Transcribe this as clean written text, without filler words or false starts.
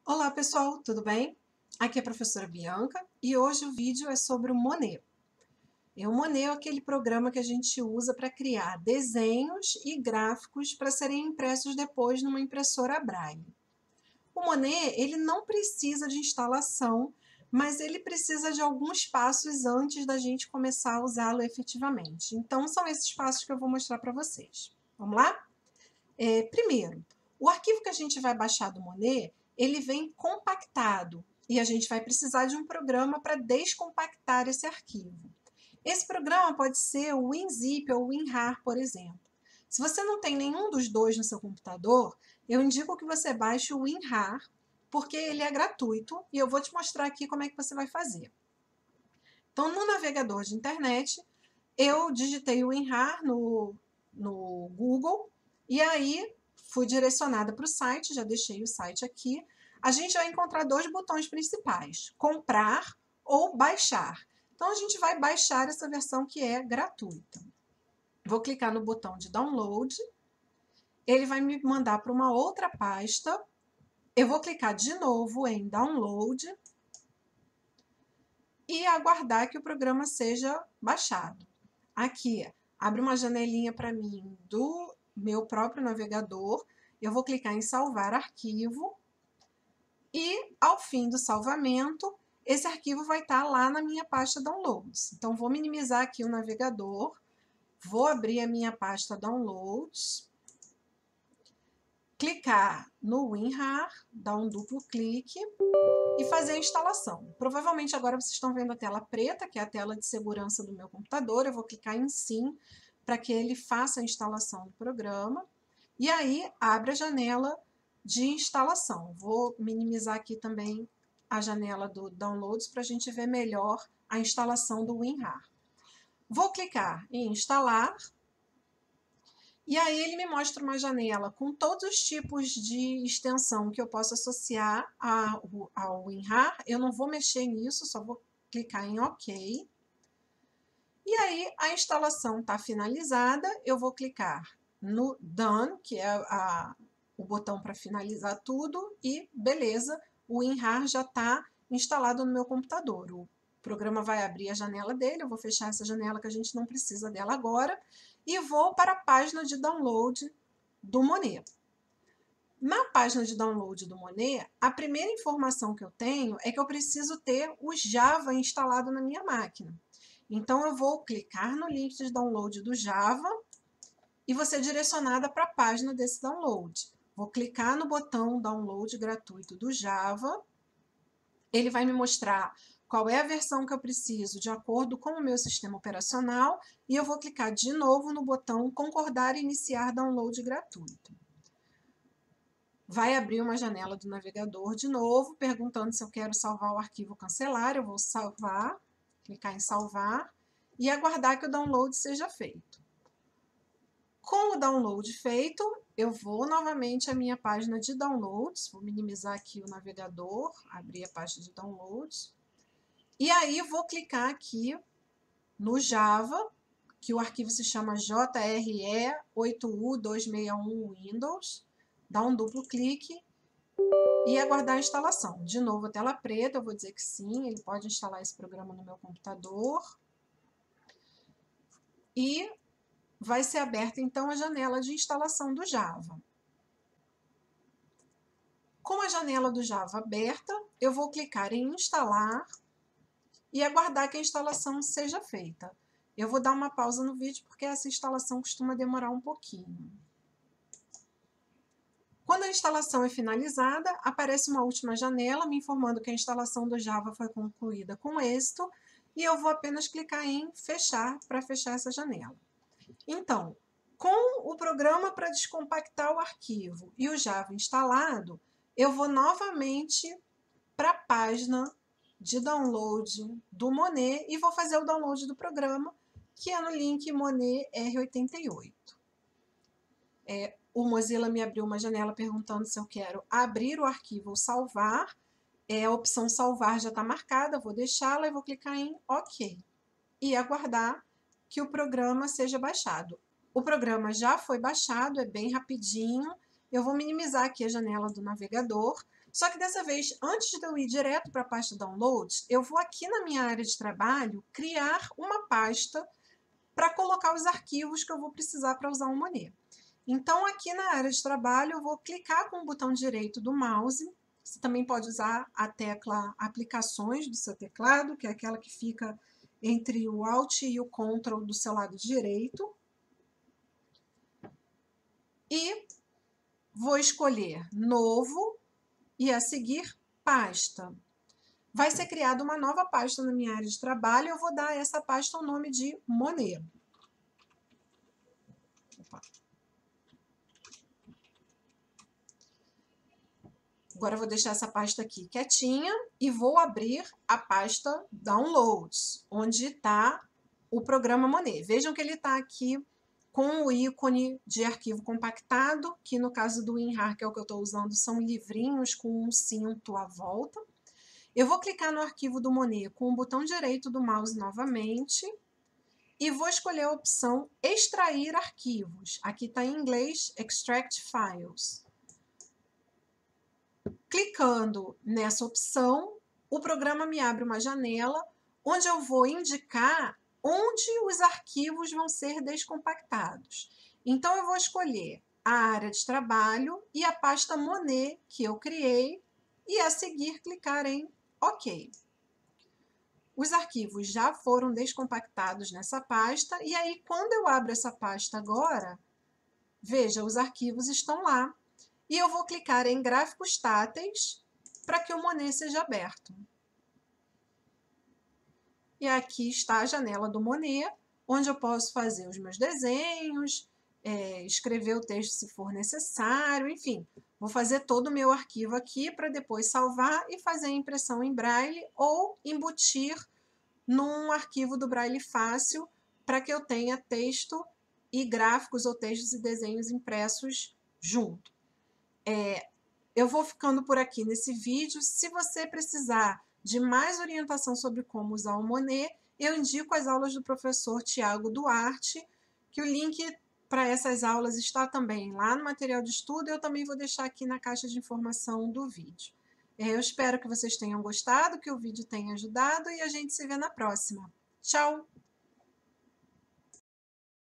Olá pessoal, tudo bem? Aqui é a professora Bianca e hoje o vídeo é sobre o Monet. O Monet é aquele programa que a gente usa para criar desenhos e gráficos para serem impressos depois numa impressora Braille. O Monet, ele não precisa de instalação, mas ele precisa de alguns passos antes da gente começar a usá-lo efetivamente. Então são esses passos que eu vou mostrar para vocês. Vamos lá? Primeiro, o arquivo que a gente vai baixar do Monet, ele vem compactado e a gente vai precisar de um programa para descompactar esse arquivo. Esse programa pode ser o WinZip ou o WinRAR, por exemplo. Se você não tem nenhum dos dois no seu computador, eu indico que você baixe o WinRAR, porque ele é gratuito e eu vou te mostrar aqui como é que você vai fazer. Então, no navegador de internet, eu digitei o WinRAR no Google e aí fui direcionada para o site, já deixei o site aqui. A gente vai encontrar dois botões principais, comprar ou baixar. Então a gente vai baixar essa versão que é gratuita. Vou clicar no botão de download, ele vai me mandar para uma outra pasta. Eu vou clicar de novo em download e aguardar que o programa seja baixado. Aqui, abre uma janelinha para mim do meu próprio navegador. Eu vou clicar em salvar arquivo e, ao fim do salvamento, esse arquivo vai estar lá na minha pasta downloads. Então, vou minimizar aqui o navegador, vou abrir a minha pasta downloads, clicar no WinRAR, dar um duplo clique e fazer a instalação. Provavelmente agora vocês estão vendo a tela preta, que é a tela de segurança do meu computador. Eu vou clicar em sim para que ele faça a instalação do programa. E aí abre a janela de instalação. Vou minimizar aqui também a janela do Downloads para a gente ver melhor a instalação do WinRAR. Vou clicar em instalar. E aí ele me mostra uma janela com todos os tipos de extensão que eu posso associar ao WinRAR. Eu não vou mexer nisso, só vou clicar em OK. E aí a instalação está finalizada, eu vou clicar no Done, que é o botão para finalizar tudo, e beleza, o WinRAR já está instalado no meu computador. O programa vai abrir a janela dele, eu vou fechar essa janela que a gente não precisa dela agora, e vou para a página de download do Monet. Na página de download do Monet, a primeira informação que eu tenho é que eu preciso ter o Java instalado na minha máquina. Então, eu vou clicar no link de download do Java e vou ser direcionada para a página desse download. Vou clicar no botão download gratuito do Java. Ele vai me mostrar qual é a versão que eu preciso de acordo com o meu sistema operacional e eu vou clicar de novo no botão concordar e iniciar download gratuito. Vai abrir uma janela do navegador de novo, perguntando se eu quero salvar o arquivo ou cancelar. Eu vou salvar, clicar em salvar e aguardar que o download seja feito. Com o download feito, eu vou novamente à minha página de downloads, vou minimizar aqui o navegador, abrir a pasta de downloads, e aí vou clicar aqui no Java, que o arquivo se chama JRE8U261 Windows, dá um duplo clique e aguardar a instalação. De novo, a tela preta, eu vou dizer que sim, ele pode instalar esse programa no meu computador. E vai ser aberta, então, a janela de instalação do Java. Com a janela do Java aberta, eu vou clicar em instalar e aguardar que a instalação seja feita. Eu vou dar uma pausa no vídeo porque essa instalação costuma demorar um pouquinho. Quando a instalação é finalizada, aparece uma última janela me informando que a instalação do Java foi concluída com êxito e eu vou apenas clicar em fechar para fechar essa janela. Então, com o programa para descompactar o arquivo e o Java instalado, eu vou novamente para a página de download do Monet e vou fazer o download do programa, que é no link Monet R88. O Mozilla me abriu uma janela perguntando se eu quero abrir o arquivo ou salvar. A opção salvar já está marcada, vou deixá-la e vou clicar em OK. E aguardar que o programa seja baixado. O programa já foi baixado, é bem rapidinho, eu vou minimizar aqui a janela do navegador, só que dessa vez, antes de eu ir direto para a pasta Downloads, eu vou aqui na minha área de trabalho criar uma pasta para colocar os arquivos que eu vou precisar para usar o Monet. Então, aqui na área de trabalho, eu vou clicar com o botão direito do mouse. Você também pode usar a tecla Aplicações do seu teclado, que é aquela que fica entre o Alt e o Ctrl do seu lado direito. E vou escolher Novo e, a seguir, Pasta. Vai ser criada uma nova pasta na minha área de trabalho. Eu vou dar a essa pasta o nome de Monet. Opa. Agora eu vou deixar essa pasta aqui quietinha e vou abrir a pasta Downloads, onde está o programa Monet. Vejam que ele está aqui com o ícone de arquivo compactado, que no caso do WinRAR, que é o que eu estou usando, são livrinhos com um cinto à volta. Eu vou clicar no arquivo do Monet com o botão direito do mouse novamente e vou escolher a opção Extrair arquivos. Aqui está em inglês, Extract Files. Clicando nessa opção, o programa me abre uma janela onde eu vou indicar onde os arquivos vão ser descompactados. Então, eu vou escolher a área de trabalho e a pasta Monet que eu criei e, a seguir, clicar em OK. Os arquivos já foram descompactados nessa pasta e aí, quando eu abro essa pasta agora, veja, os arquivos estão lá. E eu vou clicar em Gráficos Táteis para que o Monet seja aberto. E aqui está a janela do Monet, onde eu posso fazer os meus desenhos, escrever o texto se for necessário, enfim. Vou fazer todo o meu arquivo aqui para depois salvar e fazer a impressão em Braille ou embutir num arquivo do Braille Fácil para que eu tenha texto e gráficos ou textos e desenhos impressos junto. Eu vou ficando por aqui nesse vídeo. Se você precisar de mais orientação sobre como usar o Monet, eu indico as aulas do professor Tiago Duarte, que o link para essas aulas está também lá no material de estudo. Eu também vou deixar aqui na caixa de informação do vídeo. Eu espero que vocês tenham gostado, que o vídeo tenha ajudado e a gente se vê na próxima. Tchau!